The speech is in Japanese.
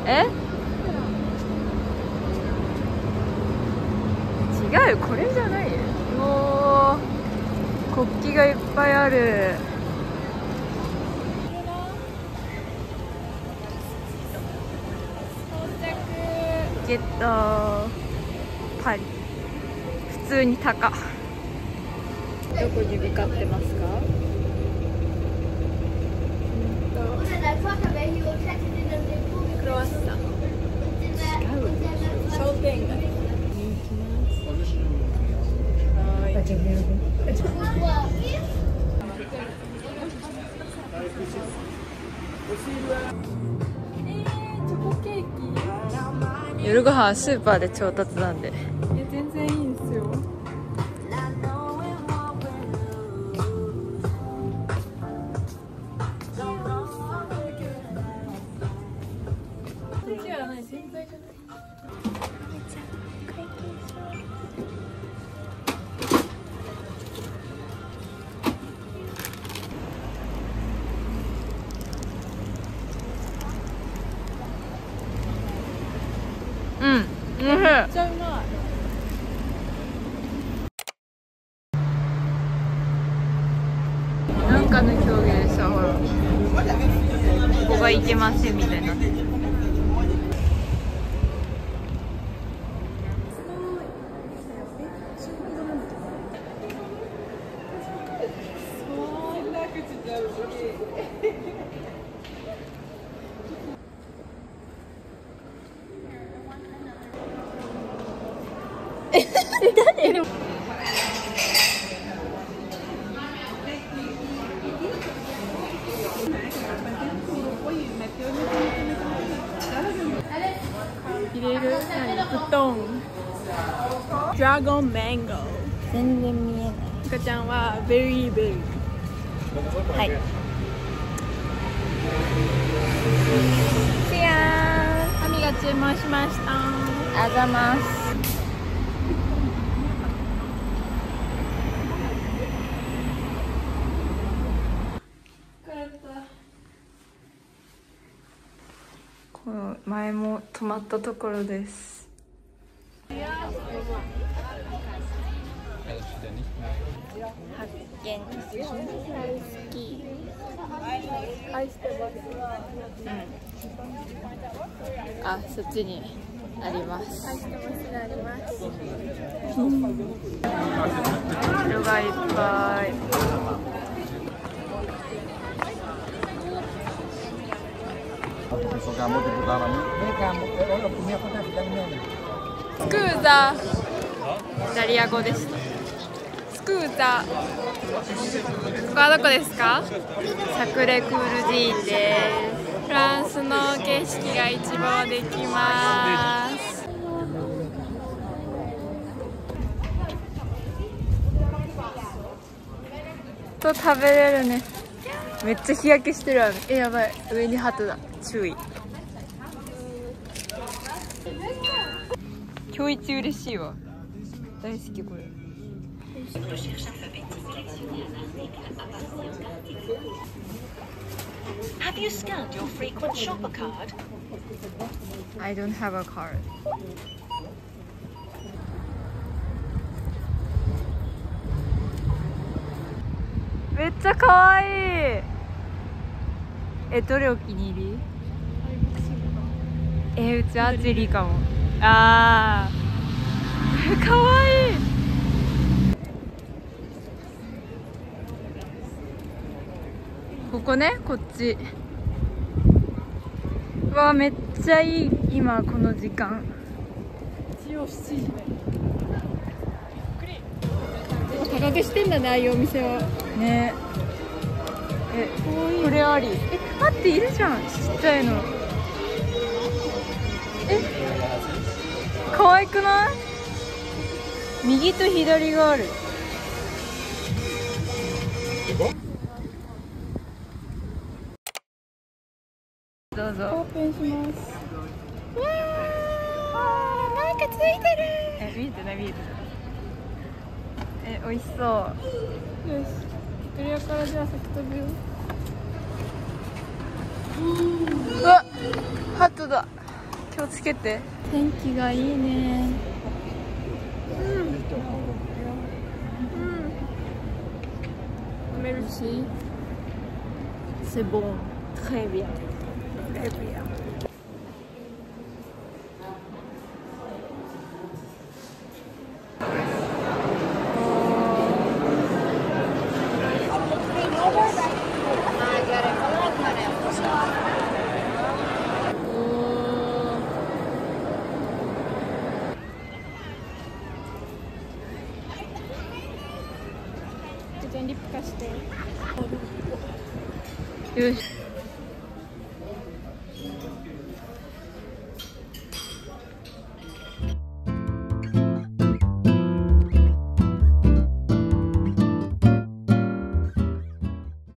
え、違うよ、これじゃないよ。おー、国旗がいっぱいある。ゲットパリ。普通に高。どこに向かってますか？クロワッサン。違う。商店街。はい。チョコケーキ。夜ご飯はスーパーで調達なんで。全然いいんですよ。うん、めっちゃうまい。なんかの競技でさ、ほら、ここがいけませんみたいになってる。誰？入れる？布団。ドラゴンマンゴー。全然見えない。赤ちゃんはベリーベリー。はい。シアー。アミが注文しました。あざます。この前も泊まったところです。発見。好き。愛してます。うん。あ、そっちにあります。愛してますがあります。色がいっぱい。スクーザー、イタリア語でした。スクーザー。ここはどこですか？サクレクール寺院です。フランスの景色が一望できます。と食べれるね。めっちゃ日焼けしてる。やばい、上に鳩だ、注意。今日一嬉しいわ。大好きこれ。 Have you scanned your frequent shopper card? I don't have a card. めっちゃ可愛い。どれお気に入り？うちアーチェリーかも。あー、可愛い。ここね、こっち。うわ、めっちゃいい。今この時間。一応7時。高くしてんだね、ああいうお店は。ね。これあり。待って、いるじゃん、ちっちゃいの。可愛くない？右と左がある。どうぞ。オープンします。わー、なんかついてる。見えてない、見えてない。美味しそう。よし、イタリアからじゃあ先食べよう。うわ、ハトだ。 とつけて。天気がいいね。Merci. C'est bon. Très bien. Très bien. Jangan dipkas deh. Yus.